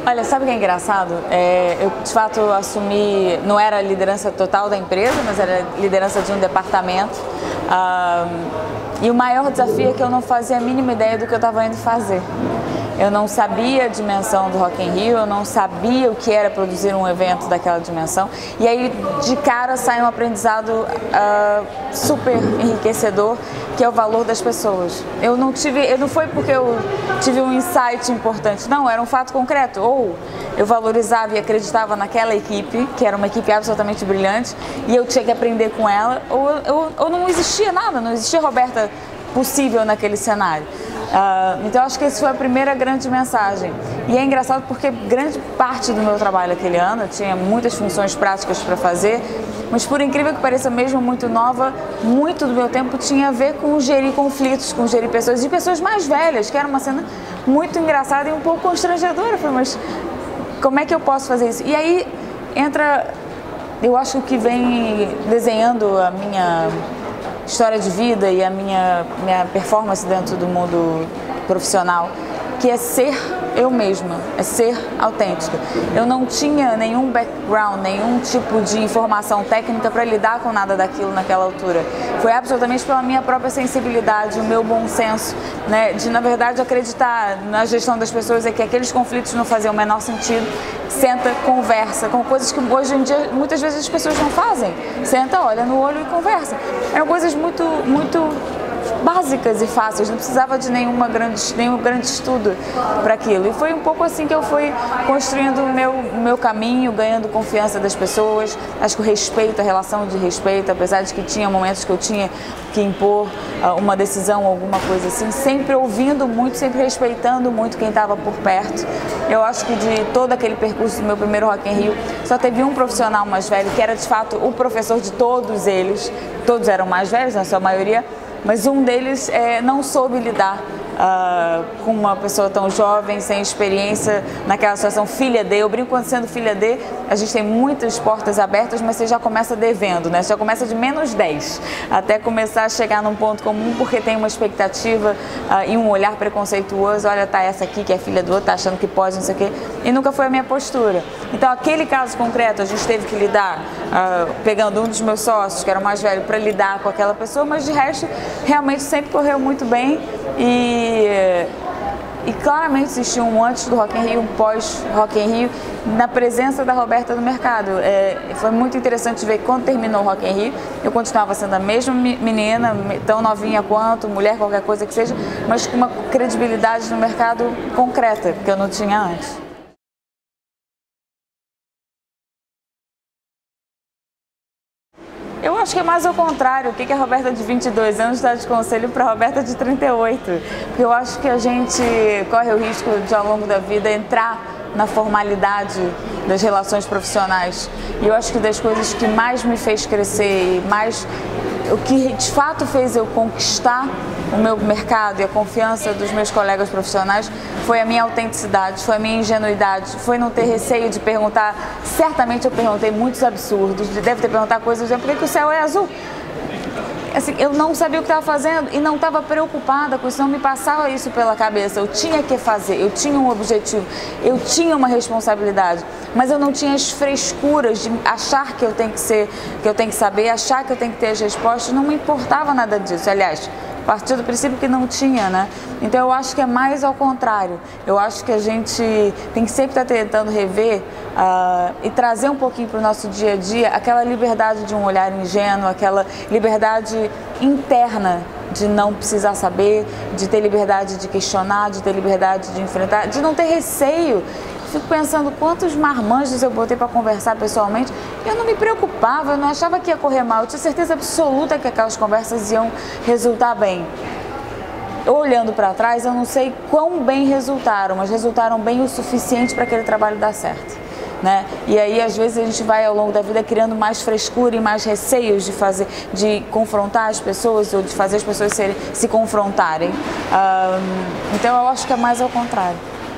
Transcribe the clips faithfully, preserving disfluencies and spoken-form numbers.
Olha, sabe o que é engraçado? É, eu, de fato, assumi, não era a liderança total da empresa, mas era a liderança de um departamento. Ah, e o maior desafio é que eu não fazia a mínima ideia do que eu estava indo fazer. Eu não sabia a dimensão do Rock in Rio, eu não sabia o que era produzir um evento daquela dimensão. E aí, de cara, sai um aprendizado uh, super enriquecedor, que é o valor das pessoas. Eu não tive, eu não foi porque eu tive um insight importante, não, era um fato concreto. Ou eu valorizava e acreditava naquela equipe, que era uma equipe absolutamente brilhante, e eu tinha que aprender com ela, ou, eu, ou não existia nada, não existia Roberta possível naquele cenário. Uh, então acho que essa foi a primeira grande mensagem. E é engraçado porque grande parte do meu trabalho aquele ano, eu tinha muitas funções práticas para fazer, mas por incrível que pareça, mesmo muito nova, muito do meu tempo tinha a ver com gerir conflitos, com gerir pessoas, e pessoas mais velhas, que era uma cena muito engraçada e um pouco constrangedora. Eu falei, mas como é que eu posso fazer isso? E aí entra, eu acho que vem desenhando a minha história de vida e a minha, minha performance dentro do mundo profissional, que é ser eu mesma, é ser autêntica. Eu não tinha nenhum background, nenhum tipo de informação técnica para lidar com nada daquilo naquela altura. Foi absolutamente pela minha própria sensibilidade, o meu bom senso, né, de, na verdade, acreditar na gestão das pessoas, é que aqueles conflitos não faziam o menor sentido. Senta, conversa, com coisas que hoje em dia muitas vezes as pessoas não fazem. Senta, olha no olho e conversa. Eram coisas muito, muito básicas e fáceis, não precisava de nenhuma grande, nenhum grande estudo para aquilo. E foi um pouco assim que eu fui construindo o meu, o meu caminho, ganhando confiança das pessoas. Acho que o respeito, a relação de respeito, apesar de que tinha momentos que eu tinha que impor uh, uma decisão, alguma coisa assim, sempre ouvindo muito, sempre respeitando muito quem estava por perto. Eu acho que de todo aquele percurso do meu primeiro Rock in Rio, só teve um profissional mais velho, que era de fato o professor de todos eles. Todos eram mais velhos, na sua maioria, mas um deles é, não soube lidar uh, com uma pessoa tão jovem, sem experiência, naquela situação, filha de. Eu brinco quando sendo filha de, a gente tem muitas portas abertas, mas você já começa devendo, né? Você já começa de menos dez, até começar a chegar num ponto comum, porque tem uma expectativa uh, e um olhar preconceituoso. Olha, tá essa aqui que é filha do outro, tá achando que pode, não sei o quê. E nunca foi a minha postura. Então, aquele caso concreto, a gente teve que lidar, uh, pegando um dos meus sócios, que era o mais velho, para lidar com aquela pessoa, mas de resto, realmente sempre correu muito bem. E, e claramente existiu um antes do Rock in Rio, um pós Rock in Rio, na presença da Roberta no mercado. É, foi muito interessante ver que quando terminou o Rock in Rio, eu continuava sendo a mesma menina, tão novinha quanto, mulher, qualquer coisa que seja, mas com uma credibilidade no mercado concreta, que eu não tinha antes. Eu acho que é mais ao contrário. O que a Roberta de vinte e dois anos dá de conselho para a Roberta de trinta e oito? Porque eu acho que a gente corre o risco de, ao longo da vida, entrar na formalidade das relações profissionais. E eu acho que das coisas que mais me fez crescer e mais, o que de fato fez eu conquistar o meu mercado e a confiança dos meus colegas profissionais foi a minha autenticidade, foi a minha ingenuidade, foi não ter receio de perguntar. Certamente eu perguntei muitos absurdos, deve ter perguntado coisas, por que que o céu é azul? Assim, eu não sabia o que estava fazendo e não estava preocupada com isso, não me passava isso pela cabeça. Eu tinha que fazer, eu tinha um objetivo, eu tinha uma responsabilidade, mas eu não tinha as frescuras de achar que eu tenho que ser, que eu tenho que saber, achar que eu tenho que ter as respostas. Não me importava nada disso. Aliás, partir do princípio que não tinha, né? Então eu acho que é mais ao contrário. Eu acho que a gente tem que sempre estar tentando rever uh, e trazer um pouquinho para o nosso dia a dia aquela liberdade de um olhar ingênuo, aquela liberdade interna de não precisar saber, de ter liberdade de questionar, de ter liberdade de enfrentar, de não ter receio. Fico pensando quantos marmanjos eu botei para conversar pessoalmente. Eu não me preocupava, eu não achava que ia correr mal. Eu tinha certeza absoluta que aquelas conversas iam resultar bem. Olhando para trás, eu não sei quão bem resultaram, mas resultaram bem o suficiente para aquele trabalho dar certo, né? E aí, às vezes, a gente vai ao longo da vida criando mais frescura e mais receios de fazer, de confrontar as pessoas ou de fazer as pessoas se, se confrontarem. Um, então, eu acho que é mais ao contrário.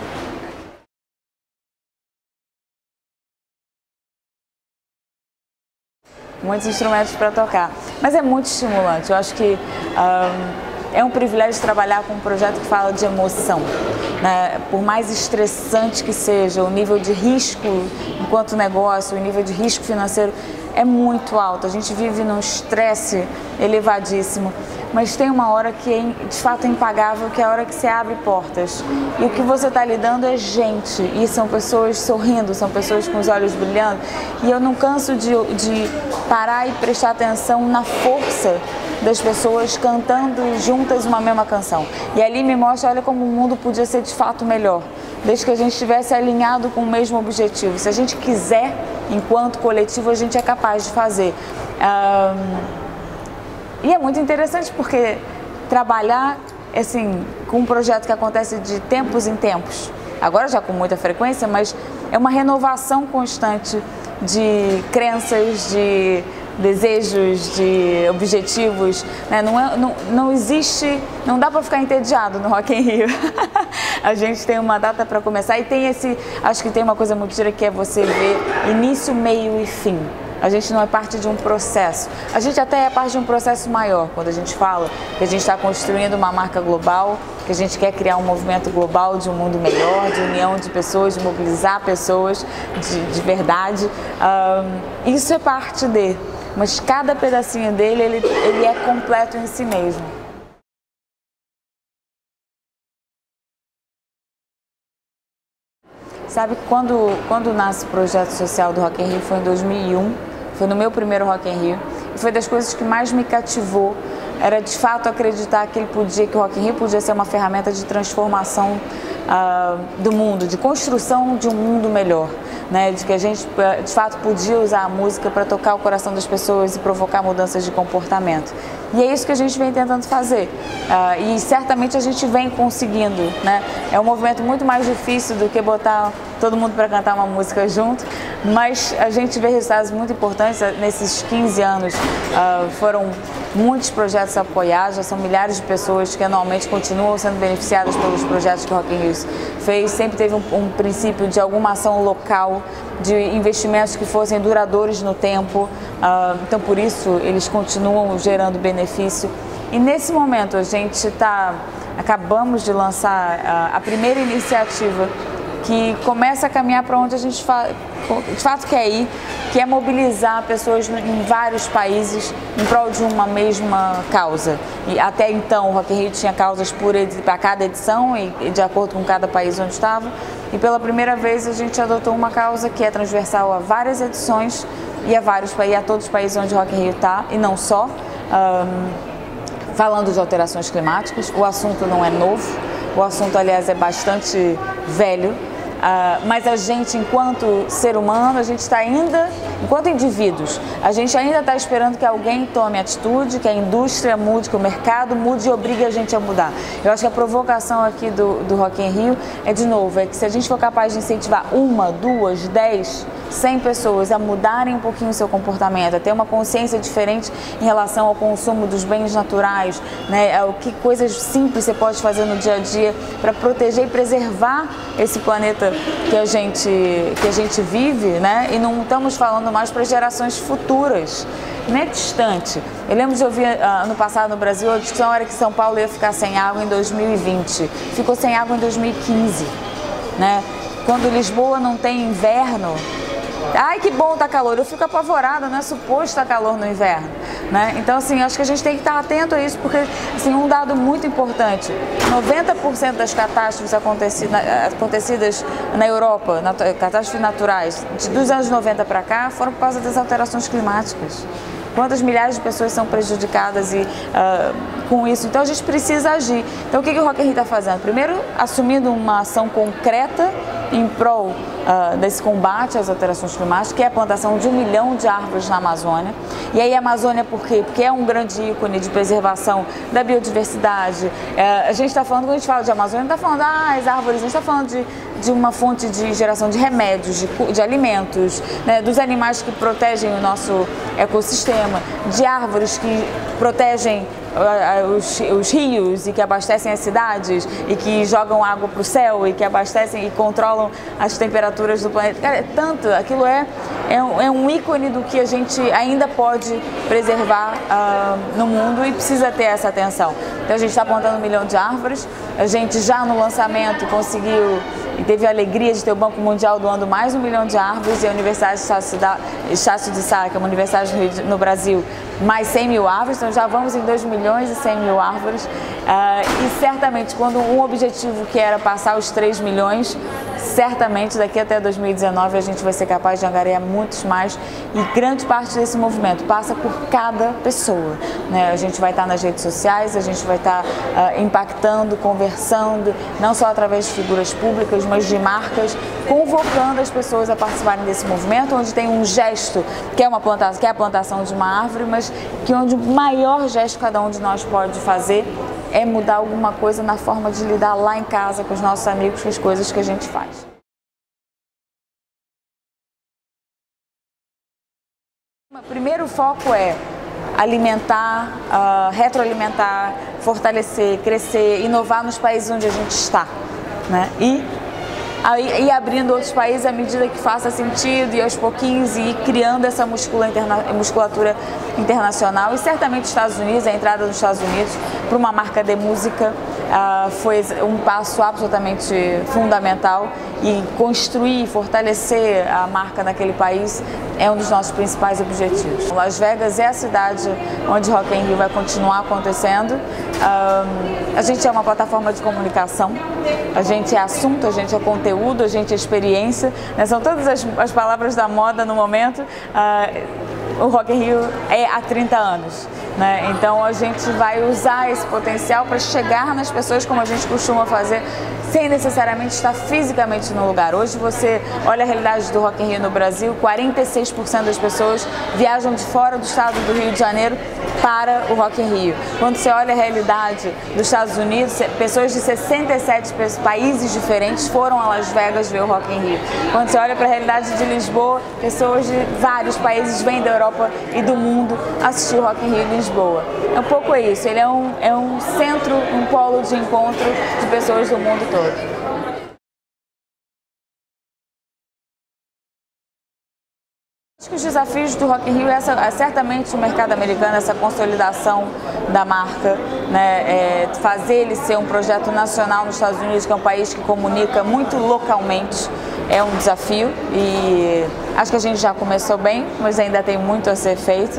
Muitos instrumentos para tocar, mas é muito estimulante. Eu acho que um, é um privilégio trabalhar com um projeto que fala de emoção. né? Por mais estressante que seja, o nível de risco enquanto negócio, o nível de risco financeiro é muito alto. A gente vive num estresse elevadíssimo, mas tem uma hora que é de fato impagável, que é a hora que você abre portas. E o que você está lidando é gente, e são pessoas sorrindo, são pessoas com os olhos brilhando. E eu não canso de, de parar e prestar atenção na força das pessoas cantando juntas uma mesma canção. E ali me mostra, olha como o mundo podia ser de fato melhor, desde que a gente estivesse alinhado com o mesmo objetivo. Se a gente quiser, enquanto coletivo, a gente é capaz de fazer. Um, e é muito interessante porque trabalhar assim, com um projeto que acontece de tempos em tempos, agora já com muita frequência, mas é uma renovação constante de crenças, de desejos, de objetivos, né? Não, é, não, não existe, não dá para ficar entediado no Rock in Rio. A gente tem uma data para começar e tem esse, acho que tem uma coisa muito tira que é você ver início, meio e fim. A gente não é parte de um processo, a gente até é parte de um processo maior, quando a gente fala que a gente está construindo uma marca global, que a gente quer criar um movimento global de um mundo melhor, de união de pessoas, de mobilizar pessoas de, de verdade. Um, isso é parte de, mas cada pedacinho dele, ele, ele é completo em si mesmo. Sabe, quando, quando nasce o projeto social do Rock in Rio foi em dois mil e um, foi no meu primeiro Rock in Rio, e foi das coisas que mais me cativou, era de fato acreditar que ele podia, que o Rock in Rio podia ser uma ferramenta de transformação uh, do mundo, de construção de um mundo melhor, né? De que a gente de fato podia usar a música para tocar o coração das pessoas e provocar mudanças de comportamento. E é isso que a gente vem tentando fazer, uh, e certamente a gente vem conseguindo, né? É um movimento muito mais difícil do que botar todo mundo para cantar uma música junto, mas a gente vê resultados muito importantes. Nesses quinze anos uh, foram muitos projetos apoiados, já são milhares de pessoas que anualmente continuam sendo beneficiadas pelos projetos que o Rock in Rio fez. Sempre teve um, um princípio de alguma ação local, de investimentos que fossem duradouros no tempo, uh, então por isso eles continuam gerando benefício. E nesse momento a gente está, acabamos de lançar uh, a primeira iniciativa que começa a caminhar para onde a gente de fato quer ir, que é mobilizar pessoas em vários países em prol de uma mesma causa. E até então o Rock in Rio tinha causas para cada edição e, e de acordo com cada país onde estava. E pela primeira vez a gente adotou uma causa que é transversal a várias edições e a, vários, e a todos os países onde o Rock in Rio está, e não só. Um, falando de alterações climáticas, o assunto não é novo, o assunto, aliás, é bastante velho. Uh, mas a gente, enquanto ser humano, a gente está ainda, enquanto indivíduos, a gente ainda está esperando que alguém tome atitude, que a indústria mude, que o mercado mude e obrigue a gente a mudar. Eu acho que a provocação aqui do, do Rock in Rio é, de novo, é que se a gente for capaz de incentivar uma, duas, dez, cem pessoas a mudarem um pouquinho o seu comportamento, a ter uma consciência diferente em relação ao consumo dos bens naturais, né, o que coisas simples você pode fazer no dia a dia para proteger e preservar esse planeta que a gente, que a gente vive, né? E não estamos falando mais para gerações futuras, nem distante. Eu lembro de ouvir uh, ano passado no Brasil a discussão era que São Paulo ia ficar sem água em dois mil e vinte, ficou sem água em dois mil e quinze, né? Quando Lisboa não tem inverno, ai que bom tá calor, eu fico apavorada, não é suposto estar calor no inverno, né? Então assim, acho que a gente tem que estar atento a isso, porque assim, um dado muito importante, noventa por cento das catástrofes acontecidas na Europa, catástrofes naturais, dos anos noventa para cá, foram por causa das alterações climáticas. Quantas milhares de pessoas são prejudicadas e, uh, com isso? Então a gente precisa agir. Então o que, que o Rock in Rio está fazendo? Primeiro, assumindo uma ação concreta em prol uh, desse combate às alterações climáticas, que é a plantação de um milhão de árvores na Amazônia. E aí a Amazônia por quê? Porque é um grande ícone de preservação da biodiversidade. Uh, a gente está falando, quando a gente fala de Amazônia, não está falando, ah, as árvores, a gente está falando de, de uma fonte de geração de remédios, de, de alimentos, né, dos animais que protegem o nosso ecossistema, de árvores que protegem Os, os rios e que abastecem as cidades e que jogam água para o céu e que abastecem e controlam as temperaturas do planeta. Cara, é tanto, aquilo é, é, um, é um ícone do que a gente ainda pode preservar uh, no mundo e precisa ter essa atenção. Então Então a gente está plantando um milhão de árvores. A gente já no lançamento conseguiu e teve a alegria de ter o Banco Mundial doando mais um milhão de árvores e a Universidade de Estácio de Sá, que é uma universidade no Brasil, mais cem mil árvores. Então já vamos em dois milhões e cem mil árvores. Uh, e certamente quando um objetivo que era passar os três milhões, certamente daqui até dois mil e dezenove a gente vai ser capaz de angariar muitos mais, e grande parte desse movimento passa por cada pessoa, né? A gente vai estar nas redes sociais, a gente vai estar uh, impactando, conversando, não só através de figuras públicas, mas de marcas, convocando as pessoas a participarem desse movimento, onde tem um gesto que é, uma plantação, que é a plantação de uma árvore, mas que onde o maior gesto que cada um de nós pode fazer é mudar alguma coisa na forma de lidar lá em casa com os nossos amigos, com as coisas que a gente faz. O primeiro foco é alimentar, uh, retroalimentar, fortalecer, crescer, inovar nos países onde a gente está, né? E aí, e abrindo outros países à medida que faça sentido, e aos pouquinhos e ir criando essa muscula interna, musculatura internacional. E certamente os Estados Unidos, a entrada dos Estados Unidos para uma marca de música uh, foi um passo absolutamente fundamental, e construir e fortalecer a marca naquele país é um dos nossos principais objetivos. Las Vegas é a cidade onde Rock in Rio vai continuar acontecendo. Um, a gente é uma plataforma de comunicação, a gente é assunto, a gente é conteúdo, a gente é experiência, né? São todas as, as palavras da moda no momento. Uh, o Rock in Rio é há trinta anos. Né? Então a gente vai usar esse potencial para chegar nas pessoas, como a gente costuma fazer, sem necessariamente estar fisicamente no lugar. Hoje você olha a realidade do Rock in Rio no Brasil, quarenta e seis por cento das pessoas viajam de fora do estado do Rio de Janeiro para o Rock in Rio. Quando você olha a realidade dos Estados Unidos, pessoas de sessenta e sete países diferentes foram a Las Vegas ver o Rock in Rio. Quando você olha para a realidade de Lisboa, pessoas de vários países vêm da Europa e do mundo assistir o Rock in Rio em Lisboa. É um pouco isso, ele é um, é um centro, um polo de encontro de pessoas do mundo todo. Acho que os desafios do Rock in Rio é, essa, é certamente o mercado americano, essa consolidação da marca, né, é, fazer ele ser um projeto nacional nos Estados Unidos, que é um país que comunica muito localmente, é um desafio, e acho que a gente já começou bem, mas ainda tem muito a ser feito.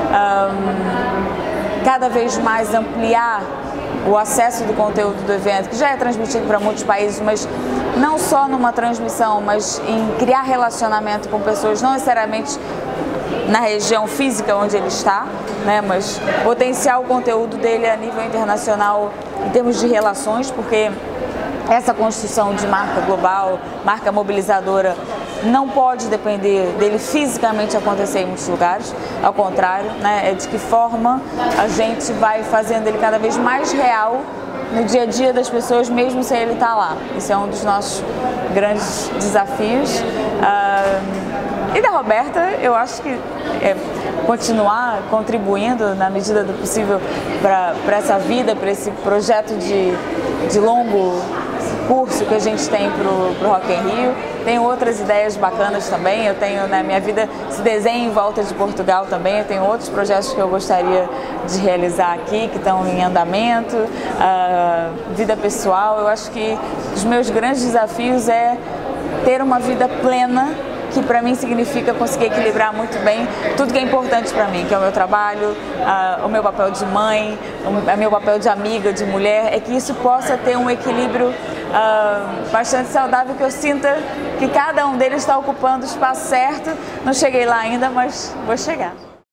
Um, cada vez mais ampliar o acesso do conteúdo do evento, que já é transmitido para muitos países, mas não só numa transmissão, mas em criar relacionamento com pessoas, não necessariamente na região física onde ele está, né, mas potenciar o conteúdo dele a nível internacional em termos de relações, porque essa construção de marca global, marca mobilizadora, não pode depender dele fisicamente acontecer em muitos lugares, ao contrário, né, é de que forma a gente vai fazendo ele cada vez mais real no dia a dia das pessoas, mesmo sem ele estar lá. Isso é um dos nossos grandes desafios. Uh, e da Roberta, eu acho que é continuar contribuindo na medida do possível para essa vida, para esse projeto de, de longo curso que a gente tem para o Rock in Rio. Tenho outras ideias bacanas também, eu tenho, né, minha vida se desenha em volta de Portugal também, eu tenho outros projetos que eu gostaria de realizar aqui, que estão em andamento, uh, vida pessoal. Eu acho que os meus grandes desafios é ter uma vida plena, que para mim significa conseguir equilibrar muito bem tudo que é importante para mim, que é o meu trabalho, uh, o meu papel de mãe, o meu papel de amiga, de mulher, é que isso possa ter um equilíbrio uh, bastante saudável, que eu sinta que cada um deles está ocupando o espaço certo. Não cheguei lá ainda, mas vou chegar.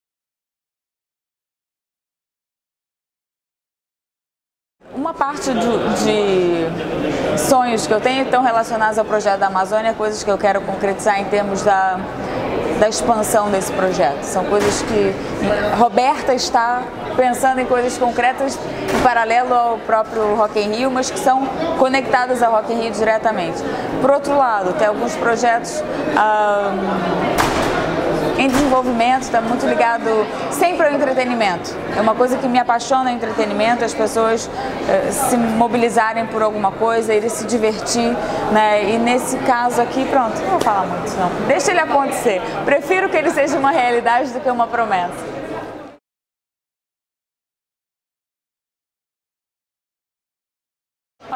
Uma parte de, de sonhos que eu tenho estão relacionados ao projeto da Amazônia, coisas que eu quero concretizar em termos da, da expansão desse projeto. São coisas que Roberta está pensando em coisas concretas em paralelo ao próprio Rock in Rio, mas que são conectadas ao Rock in Rio diretamente. Por outro lado, tem alguns projetos um, em desenvolvimento, está muito ligado sempre ao entretenimento. É uma coisa que me apaixona, o entretenimento, as pessoas uh, se mobilizarem por alguma coisa, irem se divertir, né? E nesse caso aqui, pronto, não vou falar muito não. Deixa ele acontecer. Prefiro que ele seja uma realidade do que uma promessa.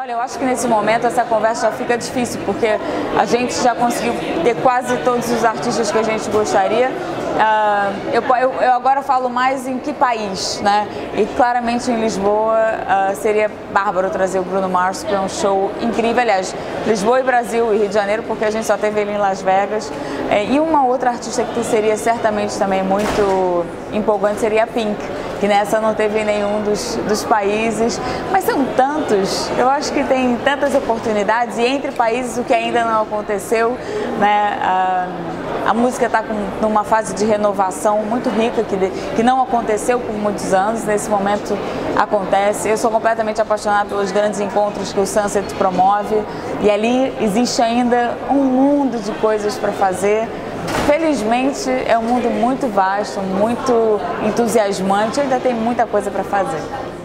Olha, eu acho que nesse momento essa conversa já fica difícil, porque a gente já conseguiu ter quase todos os artistas que a gente gostaria. Uh, eu, eu, eu agora falo mais em que país, né? E claramente em Lisboa uh, seria bárbaro trazer o Bruno Mars, que é um show incrível. Aliás, Lisboa e Brasil e Rio de Janeiro, porque a gente só teve ele em Las Vegas. É, e uma outra artista que seria certamente também muito empolgante seria a Pink, que nessa não teve em nenhum dos, dos países. Mas são tantos, eu acho que tem tantas oportunidades, e entre países o que ainda não aconteceu, né? Uh, A música está numa fase de renovação muito rica, que, de, que não aconteceu por muitos anos, nesse momento acontece. Eu sou completamente apaixonada pelos grandes encontros que o Sunset promove, e ali existe ainda um mundo de coisas para fazer. Felizmente é um mundo muito vasto, muito entusiasmante, ainda tem muita coisa para fazer.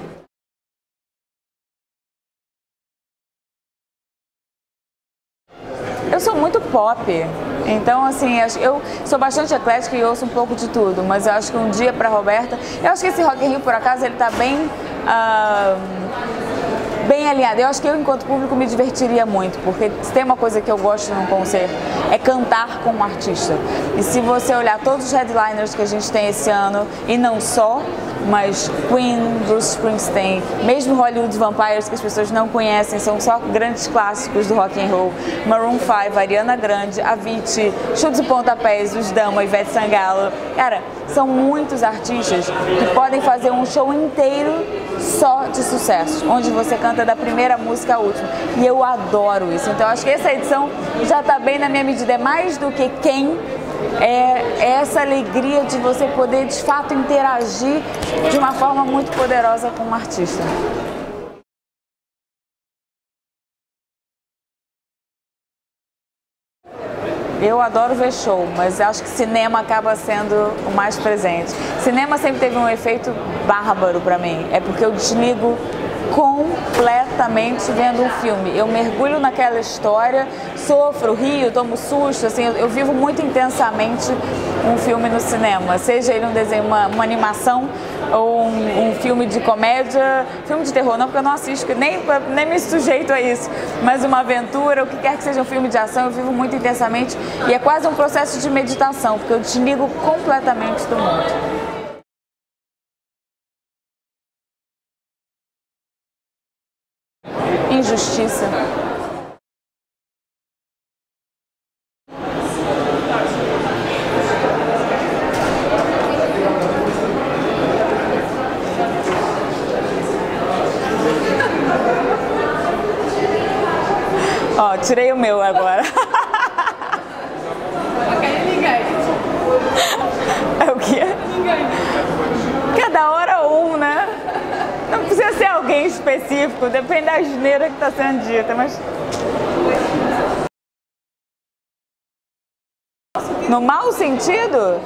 Eu sou muito pop, então assim, eu sou bastante eclética e ouço um pouco de tudo, mas eu acho que um dia para Roberta, eu acho que esse Rock in Rio, por acaso, ele está bem, uh, bem alinhado. Eu acho que eu, enquanto público, me divertiria muito, porque se tem uma coisa que eu gosto num concerto, é cantar com um artista. E se você olhar todos os headliners que a gente tem esse ano, e não só, mas Queen, Bruce Springsteen, mesmo Hollywood Vampires, que as pessoas não conhecem, são só grandes clássicos do rock and roll, Maroon five, Ariana Grande, Avicii, Chutes e Pontapés, Os Dama, Ivete Sangalo. Cara, são muitos artistas que podem fazer um show inteiro só de sucesso, onde você canta da primeira música à última. E eu adoro isso. Então acho que essa edição já está bem na minha medida. É mais do que quem, é essa alegria de você poder de fato interagir de uma forma muito poderosa com um artista. Eu adoro ver show, mas acho que cinema acaba sendo o mais presente. Cinema sempre teve um efeito bárbaro para mim, é porque eu desligo completamente vendo um filme. Eu mergulho naquela história, sofro, rio, tomo susto, assim, eu, eu vivo muito intensamente um filme no cinema, seja ele um desenho, uma, uma animação ou um, um filme de comédia, filme de terror não, porque eu não assisto, nem, nem me sujeito a isso, mas uma aventura, o que quer que seja um filme de ação, eu vivo muito intensamente e é quase um processo de meditação, porque eu desligo completamente do mundo. Injustiça. Ó, tirei o meu agora. Ok, ninguém. É o quê? Ninguém. Cada hora um, né? Não precisa ser alguém específico, depende da asneira que está sendo dita, mas... No mau sentido?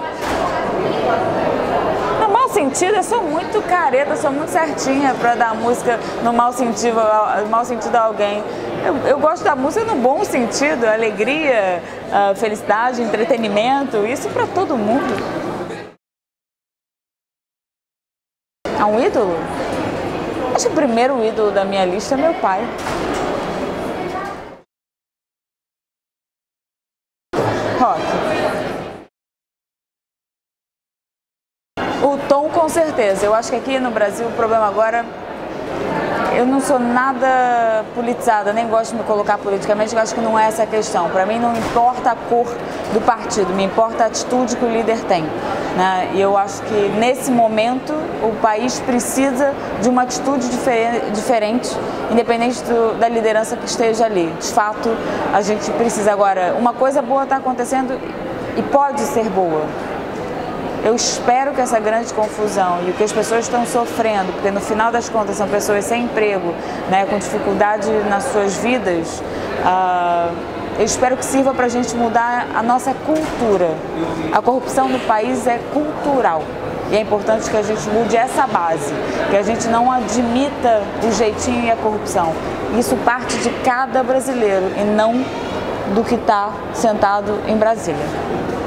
No mau sentido, eu sou muito careta, sou muito certinha para dar música no mau sentido, no mau sentido a alguém. Eu, eu gosto da música no bom sentido, alegria, felicidade, entretenimento, isso para todo mundo. É um ídolo? Acho que o primeiro ídolo da minha lista é meu pai. Rock. O Tom, com certeza. Eu acho que aqui no Brasil o problema agora... Eu não sou nada politizada, nem gosto de me colocar politicamente, eu acho que não é essa a questão. Para mim não importa a cor do partido, me importa a atitude que o líder tem, né? E eu acho que nesse momento o país precisa de uma atitude diferente, diferente independente do, da liderança que esteja ali. De fato, a gente precisa agora. Uma coisa boa está acontecendo e pode ser boa. Eu espero que essa grande confusão e o que as pessoas estão sofrendo, porque no final das contas são pessoas sem emprego, né, com dificuldade nas suas vidas, uh, eu espero que sirva para a gente mudar a nossa cultura. A corrupção no país é cultural e é importante que a gente mude essa base, que a gente não admita o jeitinho e a corrupção. Isso parte de cada brasileiro e não do que está sentado em Brasília.